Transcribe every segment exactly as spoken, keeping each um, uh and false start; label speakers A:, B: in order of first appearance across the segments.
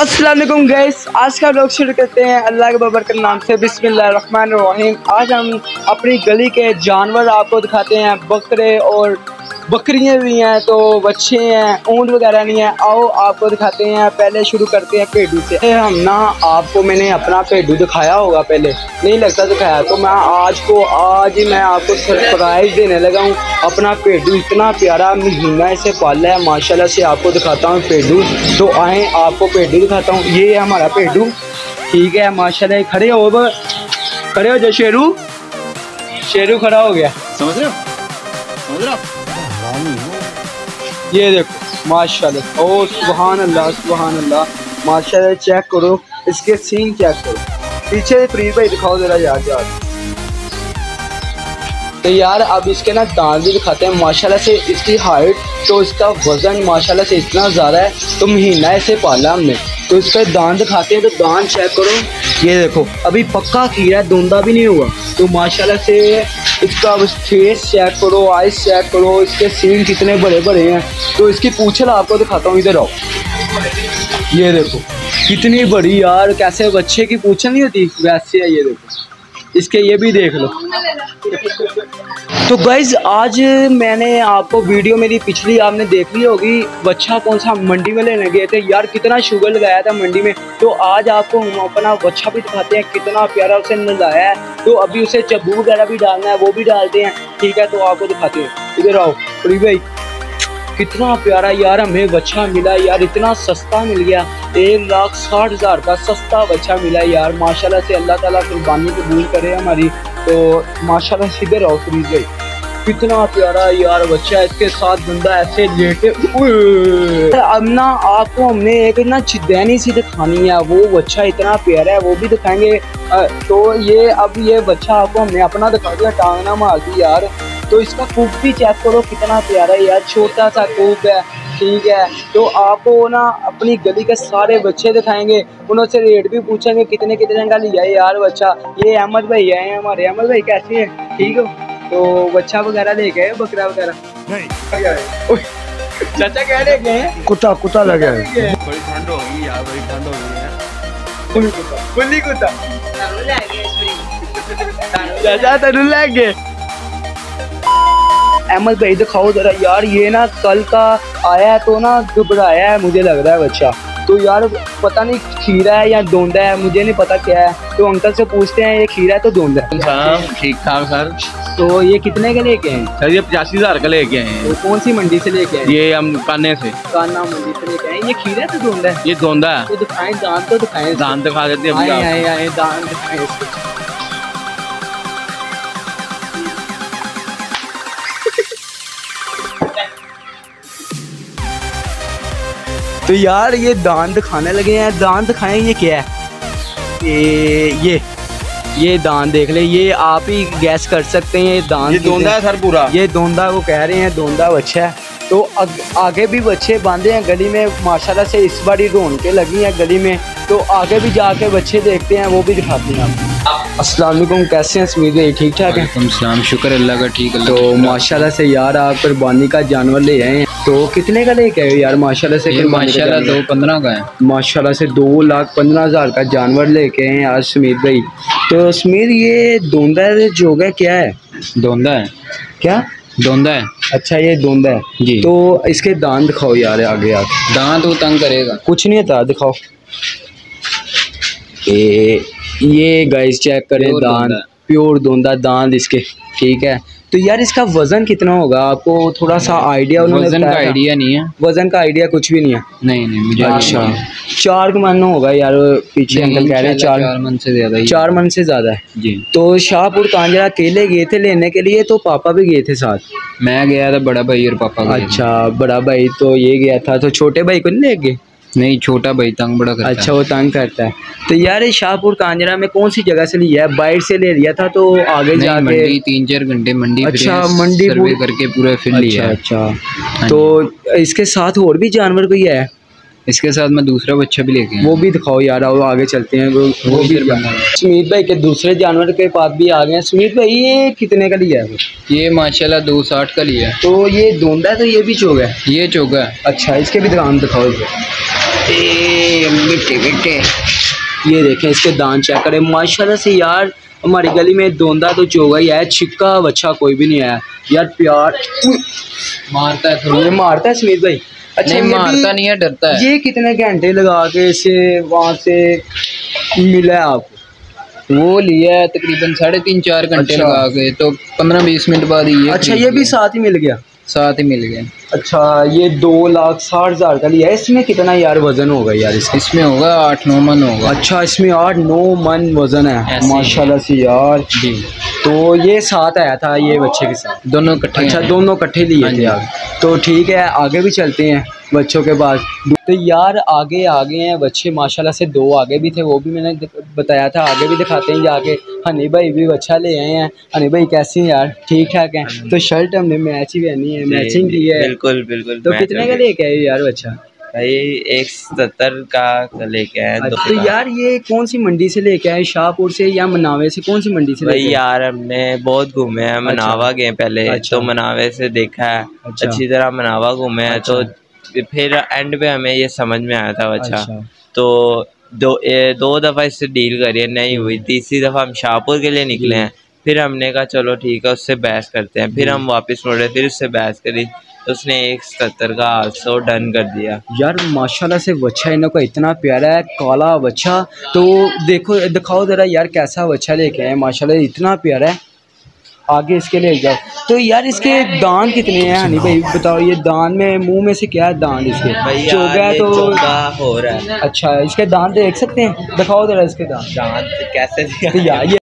A: अस्सलाम वालेकुम गाइस, आज का व्लॉग शुरू करते हैं अल्लाह के बरकत नाम से। बिस्मिल्लाहिर्रहमानिर्रहीम। आज हम अपनी गली के जानवर आपको दिखाते हैं। बकरे और बकरियां भी हैं, तो बच्चे हैं, ऊँट वगैरह नहीं है। आओ आपको दिखाते हैं। पहले शुरू करते हैं भेड़ू से। हम ना आपको मैंने अपना भेड़ू दिखाया होगा, पहले नहीं लगता दिखाया, तो मैं आज को आज ही मैं आपको सरप्राइज देने लगा हूँ। अपना भेड़ू इतना प्यारा महीना इसे पाला है माशाल्लाह से। आपको दिखाता हूँ भेड़ू, तो आए आपको भेड़ू दिखाता हूँ। ये है हमारा भेड़ू, ठीक है माशाल्लाह। खड़े हो खड़े हो जो शेरू शेरू खड़ा हो गया, समझ रहे हो समझ रहे हो ये देखो माशाल्लाह। ओ सुभान अल्लाह सुभान अल्लाह माशाल्लाह। चेक करो इसके सीन, चेक करो। पीछे प्रीत भाई दिखाओ जरा यार यार। तो यार अब इसके ना दांत भी दिखाते हैं माशाल्लाह से। इसकी हाइट तो इसका वजन माशाल्लाह से इतना ज़्यादा है, तो महीना ऐसे पाला हमने। तो इसके दांत दिखाते हैं, तो दांत चेक करो। ये देखो अभी पक्का खीरा है, धुंधा भी नहीं हुआ। तो माशाल्लाह से इसका फेस चेक करो, आइस चेक करो, इसके सीन कितने बड़े बड़े हैं। तो इसकी पूंछ आपको दिखाता हूँ, इधर आओ। ये देखो कितनी बड़ी यार, कैसे बच्चे की पूंछ नहीं होती वैसे है। ये देखो इसके, ये भी देख लो। तो गाइज आज मैंने आपको वीडियो मेरी पिछली आपने देख ली होगी, बच्चा कौन सा मंडी में लेने गए थे यार, कितना शुगर लगाया था मंडी में। तो आज आपको हम अपना बच्चा भी दिखाते हैं, कितना प्यारा उसे नलाया है। तो अभी उसे चब्बू वगैरह भी डालना है, वो भी डालते हैं, ठीक है। तो आपको दिखाते हैं, इधर आओ प्री भाई। कितना प्यारा यार हमें बच्चा मिला यार, इतना सस्ता मिल गया। एक लाख साठ हज़ार का सस्ता बच्चा मिला यार माशाल्लाह से। अल्लाह ताला कुर्बानी कबूल करे हमारी। तो माशाल्लाह से इधर आओ प्री भाई, कितना प्यारा यार बच्चा है। इसके साथ बंदा ऐसे लेटे। अब ना आपको हमने एक ना चिदैनी सी दिखानी है, वो बच्चा इतना प्यारा है, वो भी दिखाएंगे। तो ये अब ये बच्चा आपको हमने अपना दिखा दिया, टांग ना मार दी यार। तो इसका कूप भी चेक करो कितना प्यारा है यार, छोटा सा कूप है, ठीक है। तो आपको ना अपनी गली के सारे बच्चे दिखाएंगे, उनसे रेट भी पूछेंगे कितने कितने का लिया है यार बच्चा। ये अहमद भाई है हमारे। अहमद भाई कैसे हैं, ठीक हो? तो बच्चा वगैरह लेके आए, बकरा वगैरह नहीं चाचा कह रहे गए कुत्ता कुत्ता लगे। बड़ी ठंड हो गई यार, बड़ी ठंड हो गई है। फुल्ली कुत्ता फुल्ली कुत्ता चाचा तनु लगे। अहमद भाई दिखाओ जरा यार। ये ना कल का आया है, तो ना घबराया है मुझे लग रहा है बच्चा। तो यार पता नहीं खीरा है या दोंदा है, मुझे नहीं पता क्या है। तो अंकल से पूछते हैं ये खीरा है तो दोंदा है।
B: ठीक ठाक सर।
A: तो ये कितने का लेके आए
B: सर? ये पचासी हजार का लेके आए हैं।
A: तो कौन सी मंडी से लेके आए?
B: ये हम कान्ने से
A: कान्ना मंडी से लेके आए। ये खीरा है तो दोंदा है?
B: ये दोंदा है।
A: तो दिखाएं, दांत तो दिखाएं।
B: दांत दिखा देते हैं,
A: आए आए आए दांत दिखाएं। तो यार ये दांत दिखाने लगे हैं, दांत दिखाएं। ये क्या है? ये ये ये दांत देख ले, ये आप ही गैस कर सकते हैं। ये दांत
B: ये दोंदा है सर पूरा।
A: ये दोंदा, वो कह रहे हैं दोंदा बच्चा है। तो अग, आगे भी बच्चे बांधे हैं गली में माशाल्लाह से। इस बारी रौनकें लगी हैं गली में, तो आगे भी जाके बच्चे देखते हैं, वो भी दिखाते हैं आपको। अस्सलाम वालेकुम, कैसे हैं समीर भाई, ठीक ठाक है?
B: सलाम, शुक्र अल्लाह का, ठीक है।
A: तो माशाल्लाह से यार आप कुर्बानी का जानवर ले आए हैं, तो कितने का लेके आए यार माशाल्लाह से?
B: ये माशाल्लाह दो पंद्रह का है।
A: माशाल्लाह से दो लाख पंद्रह हज़ार का जानवर लेके आए आज समीर भाई। तो समीर ये दोंदा जो है क्या है?
B: दोंदा है।
A: क्या
B: दोंदा है?
A: अच्छा ये दोंदा है
B: जी।
A: तो इसके दांत दिखाओ यार आगे आगे।
B: दांत वो तंग करेगा,
A: कुछ नहीं था, दिखाओ। ये ये गाइस चेक करें, दांत प्योर दोंदा दांत इसके, ठीक है। तो यार इसका वजन कितना होगा, आपको थोड़ा सा आइडिया?
B: वजन का आइडिया नहीं है।
A: वजन का आइडिया कुछ भी नहीं है?
B: नहीं नहीं मुझे।
A: अच्छा चार मन होगा यार, पीछे अंकल कह रहे हैं चार,
B: चार मन से ज्यादा।
A: चार मन से ज्यादा है
B: जी।
A: तो शाहपुर कांजरा अकेले गए थे लेने के लिए, तो पापा भी गए थे साथ?
B: मैं गया था, बड़ा भाई और पापा गए।
A: अच्छा बड़ा भाई तो ये गया था, तो छोटे भाई को नहीं ले गए?
B: नहीं, छोटा भाई तंग बड़ा करता है।
A: अच्छा वो तंग करता है। तो यार शाहपुर कांजरा में कौन सी जगह से लिया है? बाइट से ले लिया था तो आगे जाके
B: मंडी तीन चार घंटे मंडी।
A: अच्छा मंडी
B: सर्वे करके पूरा फिर लिया।
A: अच्छा अच्छा। तो इसके साथ और भी जानवर कोई है?
B: इसके साथ मैं दूसरा बच्चा भी लेके आया।
A: वो भी दिखाओ यार, आओ आगे चलते हैं। वो, वो भी सुमीत भाई के दूसरे जानवर के पास भी आ गए हैं। सुमीत भाई ये कितने का लिया है?
B: ये माशाल्लाह दो साठ का लिया है।
A: तो ये दोंदा है, तो ये भी चोगा है?
B: ये चोगा है।
A: अच्छा इसके भी दाम दिखाओ।
B: ए बेटे बेटे
A: ये देखें इसके दांत चेक करें माशाल्लाह से यार। हमारी गली में दोंदा तो चोगा ही है, छिक्का बच्चा कोई भी नहीं आया यार। प्यार
B: मारता है थोड़ा।
A: ये मारता है समीर भाई? अच्छा
B: नहीं
A: ये
B: मारता
A: भी-
B: नहीं है, डरता है।
A: ये कितने घंटे लगा के इसे वहाँ से मिला है आपको?
B: वो लिया है तकरीबन साढ़े तीन चार घंटे
A: अच्छा।
B: लगा के, तो पंद्रह बीस मिनट बाद ही ये
A: अच्छा
B: खरीद
A: ये भी
B: लिया।
A: साथ ही मिल गया?
B: साथ ही मिल गए।
A: अच्छा ये दो लाख साठ हजार का लिया है। इसमें कितना यार वजन होगा यार इसका?
B: इसमें होगा आठ नौ मन होगा।
A: अच्छा इसमें आठ नौ मन वजन है
B: ऐसे ही।
A: माशाल्लाह से यार।
B: जी
A: तो ये साथ आया था ये बच्चे के साथ?
B: दोनों इकट्ठे
A: अच्छा
B: हैं।
A: दोनों इकट्ठे लिए
B: हाँ
A: थे
B: जी।
A: आप? तो ठीक है आगे भी चलते हैं बच्चों के पास। तो यार आगे आगे हैं बच्चे माशाल्लाह से। दो आगे भी थे वो भी मैंने दिख- बताया था, आगे भी दिखाते हैं जाके। हनी भाई भी बच्चा ले आए हैं। हनी भाई कैसे हैं यार? ठीक ठाक हैं? तो शर्ट हमने मैच ही पहनी है, मैचिंग की है।
C: बिल्कुल बिल्कुल।
A: तो कितने का लेके आए यार बच्चा?
C: भाई एक सत्तर का लेके आए हैं।
A: तो यार ये कौन सी मंडी से लेके आए? शाहपुर से या मनावे से? कौन सी मंडी से
C: भाई
A: लेके आए?
C: यार हमने बहुत घूमे हैं, मनावा गए पहले।
A: अच्छा।
C: तो मनावे से देखा है
A: अच्छा।
C: अच्छी तरह, मनावा घूमे हैं।
A: अच्छा।
C: तो फिर एंड पे हमें ये समझ में आया था अच्छा।
A: अच्छा।
C: तो दो ए, दो दफ़ा इससे डील करी है, नहीं हुई। तीसरी दफ़ा हम शाहपुर के लिए निकले हैं। फिर हमने कहा चलो ठीक है उससे बहस करते हैं। फिर हम वापस मुड़े, फिर उससे बहस करी तो उसने एक सत्तर का आठ डन कर दिया।
A: यार माशाल्लाह से बच्चा इन का इतना प्यारा है, काला बच्चा। तो देखो दिखाओ जरा यार कैसा बच्चा लेके आए माशाल्लाह, इतना प्यारा है। आगे इसके ले जाओ। तो यार इसके दांत कितने हैं हनी भाई बताओ? ये दांत में मुंह में से क्या है दांत इसके?
C: भाई
A: चोगा
C: यार
A: है
C: ये
A: तो
C: चोगा हो रहा है।
A: अच्छा इसके दांत देख सकते हैं? दिखाओ जरा इसके दांत।
C: दांत कैसे
A: तो यार ये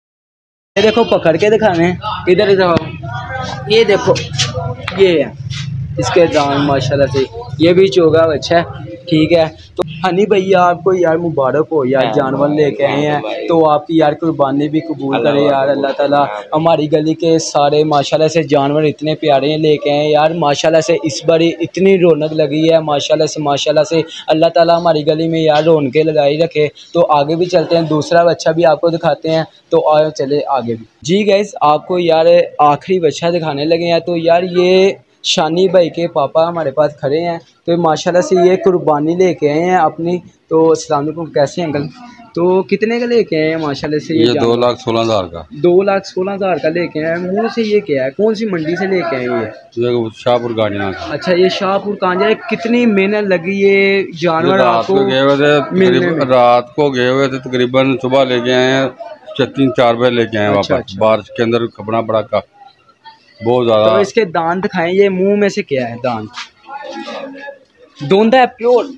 A: ये देखो पकड़ के दिखाने हैं। इधर दिखाओ, ये देखो ये है इसके दांत माशाल्लाह से। ये भी चोगा बच्चा है ठीक है। तो हनी भैया आपको यार मुबारक हो यार, जानवर लेके आए हैं। तो आपकी यार कुर्बानी भी कबूल करे यार अल्लाह ताला। हमारी गली के सारे माशाल्लाह से जानवर इतने प्यारे लेके आए यार माशाल्लाह से। इस बार इतनी रौनक लगी है माशाल्लाह से माशाल्लाह से। अल्लाह ताला हमारी गली में यार रौनकें लगाई रखे। तो आगे भी चलते हैं, दूसरा बच्चा भी आपको दिखाते हैं। तो आओ चले आगे भी। जी गाइस आपको यार आखिरी बच्चा दिखाने लगे हैं। तो यार ये शानी भाई के पापा हमारे पास खड़े हैं। तो माशाल्लाह से ये कुर्बानी लेके आए हैं अपनी। तो अस्सलाम वालेकुम, कैसे हैं अंकल? तो कितने का लेके आए हैं माशाल्लाह से? ये,
D: ये दो लाख सोलह हजार का।
A: दो लाख सोलह हजार का लेके आए हैं। मुँह से ये क्या है? कौन सी मंडी से लेके आए ये?
D: ये शाहपुर गाड़ियाँ का।
A: अच्छा ये शाहपुर कांजा है। कितनी मेहनत लगी ये जानवर
D: रात
A: आपको
D: को गए हुए थे
A: मिलने
D: तकरीबन,
A: में?
D: रात को गए हुए थे तकरीबन सुबह लेके आए हैं, तीन चार बजे लेके आए हैं
A: अच्छा,
D: वापस।
A: अच्छा।
D: बारिश के अंदर खपना पड़ा का बहुत
A: तो
D: ज्यादा।
A: इसके दांत दिखाएं। ये मुंह में से क्या है? दांत दोंदा है प्योर।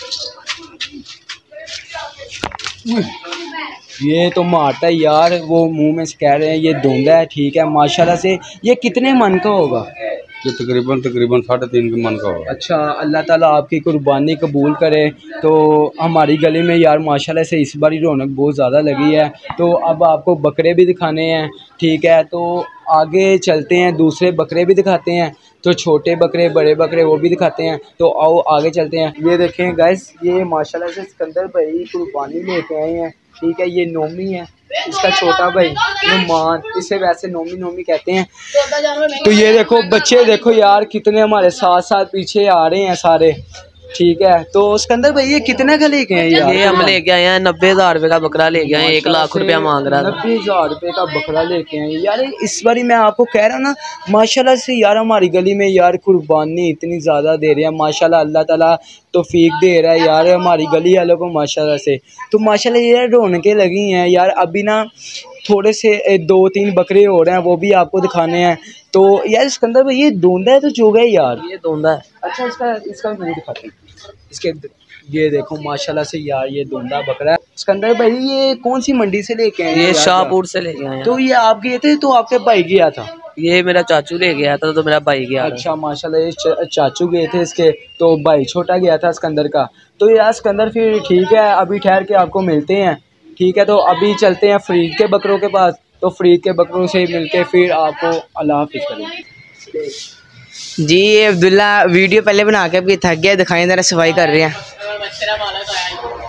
A: ये तो मारता है यार, वो मुंह में से कह रहे हैं ये दोंदा है ठीक है माशाल्लाह से। ये कितने मन का होगा?
D: ये तकरीबन तकरीबन साढ़े तीन के मन का होगा।
A: अच्छा अल्लाह ताला आपकी कुर्बानी कबूल करे। तो हमारी गली में यार माशाल्लाह से इस बारी रौनक बहुत ज़्यादा लगी है। तो अब आपको बकरे भी दिखाने हैं ठीक है। तो आगे चलते हैं, दूसरे बकरे भी दिखाते हैं। तो छोटे बकरे बड़े बकरे वो भी दिखाते हैं। तो आओ आगे चलते हैं। ये देखें गाइस ये माशाल्लाह से सिकंदर भाई कुर्बानी लेके आए हैं ठीक है। ये नोमी है इसका छोटा भाई नुमान, इसे वैसे नोमी नोमी कहते हैं। तो ये देखो बच्चे देखो यार कितने हमारे साथ साथ पीछे आ रहे हैं सारे ठीक है। तो सिकंदर भाई ये कितने का लेके आए यार?
E: ये हम लेके आए हैं नब्बे हजार रुपए का बकरा लेके आए हैं। एक लाख रुपया मांग रहा था।
A: नब्बे हजार रुपये का बकरा लेके आए यार। इस बारी मैं आपको कह रहा हूँ ना माशाल्लाह से यार हमारी गली में यार कुर्बानी इतनी ज़्यादा दे रहे हैं माशाल्लाह। अल्लाह ताला तौफीक दे रहा है यार हमारी गली वालों को माशाल्लाह से। तो माशाल्लाह यार रौनकें लगी हैं यार। अभी ना थोड़े से दो तीन बकरे हो रहे हैं वो भी आपको दिखाने हैं। तो यार सिकंदर भाई ये दोंदा है तो चोगा है यार?
E: ये दोंदा है।
A: अच्छा इसका इसका मुंह दिखाते हैं। इसके ये देखो माशाल्लाह से यार ये दोंदा बकरा है। सिकंदर भाई ये कौन सी मंडी से लेके आए हैं
E: ये
A: यार?
E: शाहपुर से लेके आए हैं।
A: तो ये आप गए थे तो आपके भाई गया था?
E: ये मेरा चाचू ले गया था तो मेरा भाई गया था।
A: अच्छा माशाल्लाह ये च- चाचू गए थे इसके, तो भाई छोटा गया था सिकंदर का। तो यार सिकंदर फिर ठीक है अभी ठहर के आपको मिलते हैं ठीक है। तो अभी चलते हैं फरीद के बकरों के पास। तो फरीद के बकरों से मिलके फिर आपको अल्लाह हाफिज़ करेंगे।
E: जी ये अब्दुल्ला वीडियो पहले बना के अभी थक गया, दिखाएं जरा सफाई कर रहे हैं।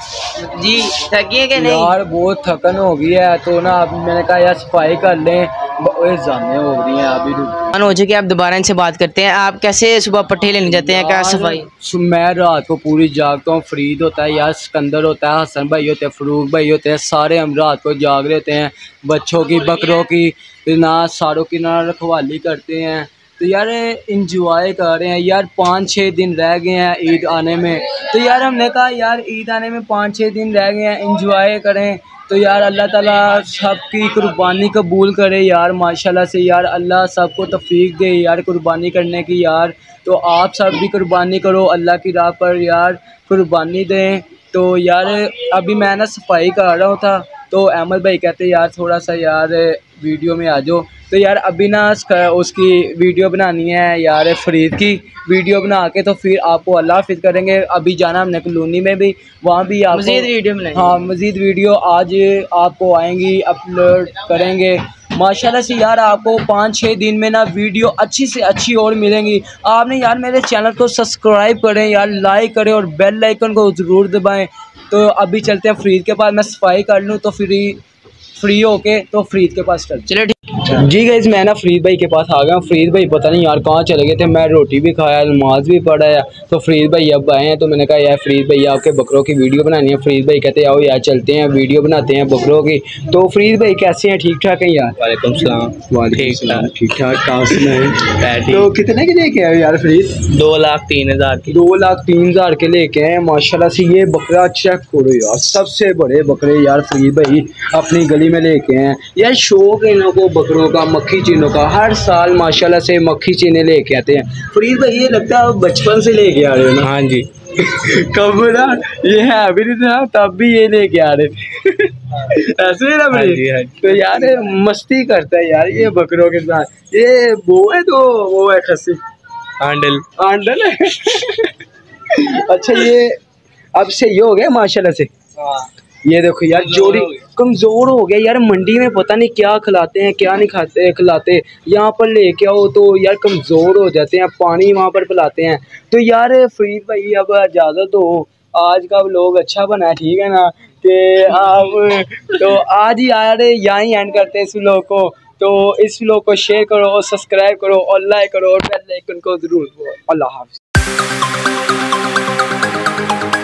E: जी थक गए कि नहीं?
A: यार बहुत थकन हो गई है तो ना अब मैंने कहा यार सफाई कर लें। जाने हो रही हैं अभी
E: मान हो जाए कि आप दोबारा इनसे बात करते हैं, आप कैसे सुबह पट्टे लेने जाते हैं, क्या सफाई?
A: मैं रात को पूरी जागता हूँ। फरीद होता है यार, सिकंदर होता है, हसन भाई होते हैं, फरूक भाई होते हैं, सारे हम रात को जाग रहे होते हैं। बच्चों की, बकरों की ना, सारों की ना रखवाली करते हैं। तो यार इंजॉय कर रहे हैं यार। पाँच छः दिन रह गए हैं ईद आने में, तो यार हमने कहा यार ईद आने में पाँच छः दिन रह गए हैं, इंजॉय करें। तो यार अल्लाह ताला सबकी कुर्बानी कबूल करे यार, माशाल्लाह से यार। अल्लाह सबको तौफीक दे यार कुर्बानी करने की यार। तो आप सब भी कुर्बानी करो अल्लाह की राह पर यार, कुर्बानी दें। तो यार अभी मैं ना सफाई कर रहा था, तो अहमद भाई कहते यार थोड़ा सा यार वीडियो में आ जाओ। तो यार अभी ना उसकी वीडियो बनानी है यार, फरीद की वीडियो बना के तो फिर आपको अल्लाह हाफिज़ करेंगे। अभी जाना हमने कॉलोनी में भी, वहाँ भी आपको
E: मज़ीद वीडियो बनाएंगे।
A: हाँ मज़ीद वीडियो आज आपको आएंगी, अपलोड करेंगे माशाल्लाह से यार। आपको पाँच छः दिन में ना वीडियो अच्छी से अच्छी और मिलेंगी। आपने यार मेरे चैनल को सब्सक्राइब करें यार, लाइक करें और बेल आइकन को ज़रूर दबाएं। तो अभी चलते हैं फरीद के पास, मैं सफाई कर लूँ तो फ्री फ्री होके तो फरीद के पास चलते।
E: चलो ठीक।
A: जी गाइस मैं ना फरीद भाई के पास आ गया। फरीद भाई पता नहीं यार कहाँ चले गए थे। मैं रोटी भी खाया, नमाज भी पढ़ा है। तो फरीद भाई अब आए हैं, तो मैंने कहा यार फरीद भाई आपके बकरों की वीडियो बनानी है। फरीद भाई कहते आओ यार चलते हैं वीडियो बनाते हैं बकरों की। तो फरीद भाई कैसे हैं, ठीक ठाक हैं यार?
C: वालेकुम सलाम।
A: वालेकुम ठीक ठाक। कहाँ से हैं?
C: ठीक।
A: तो कितने के लेके आए यार फरीद?
C: दो लाख तीन हजार की।
A: दो लाख तीन हजार के लेके आए माशाल्लाह से। ये बकरा चेक करो यार, सबसे बड़े बकरे यार फरीद भाई अपनी गली में लेके आए हैं यार। शौक है इनको बकरों का, मक्खी चीनों का। हर साल माशाल्लाह से मक्खी चीने लेके आते हैं। फरीद भाई ये लगता है आप बचपन से लेके आ रहे हो ना?
C: हाँ जी।
A: कब ना ये है अभी नहीं था तब भी ये लेके आ रहे थे ऐसे ना
C: हाँ जी, हाँ जी।
A: तो यार मस्ती करता है यार ये बकरों के साथ। ये वो है तो वो है खस्सी
C: आंडल
A: आंडल है अच्छा ये अब सही हो गया माशाल्लाह से। ये देखो यार जोड़ी कमजोर हो गया यार। मंडी में पता नहीं क्या खिलाते हैं क्या नहीं खाते खिलाते, यहाँ पर लेके आओ तो यार कमजोर हो जाते हैं। पानी वहाँ पर पिलाते हैं। तो यार फरीद भाई अब इजाज़त हो, आज का व्लॉग अच्छा बना है ठीक है ना? कि आप तो आज ही यार यहाँ ही एंड करते हैं इस व्लॉग को। तो इस व्लॉग को शेयर करो, सब्सक्राइब करो और लाइक करो और बेल आइकन को जरूर। अल्लाह हाफ़िज़।